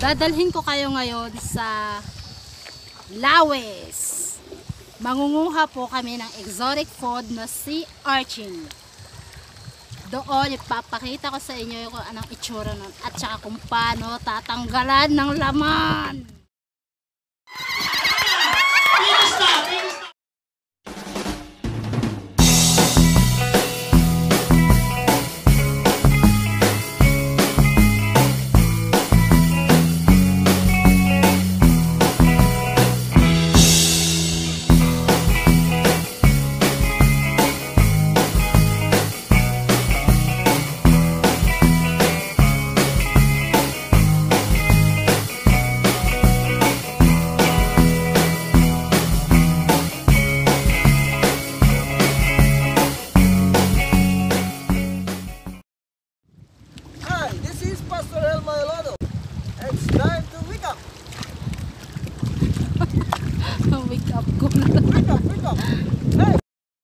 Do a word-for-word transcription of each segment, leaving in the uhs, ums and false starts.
Dadalhin ko kayo ngayon sa Lawes. Mangunguha po kami ng exotic food na si Urchin. Doon ipapakita ko sa inyo kung anong itsura nun at saka kung paano tatanggalan ng laman. It's time to wake up. Wake up ko. Wake up, wake up. Hey.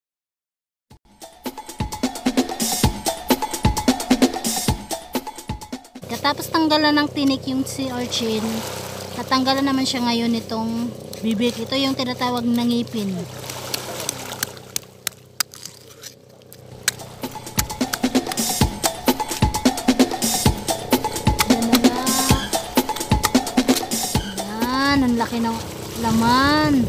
Katapos tanggalan ng tinik yung si Urchin, tatanggalan naman siya ngayon nitong bibig. Ito yung tinatawag na ngipin. Ang laki ng laman.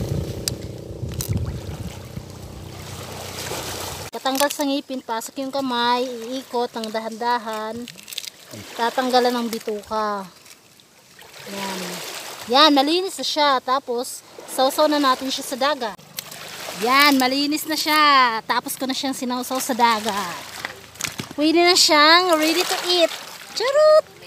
Katanggal sa ngipin, pasok yung kamay, iikot ng dahan-dahan, tatanggalan ng bituka. Yan. Yan, malinis na siya. Tapos, sausaw na natin siya sa dagat. Yan, malinis na siya. Tapos ko na siyang sinausaw sa dagat. Pwede na siyang ready to eat. Charot!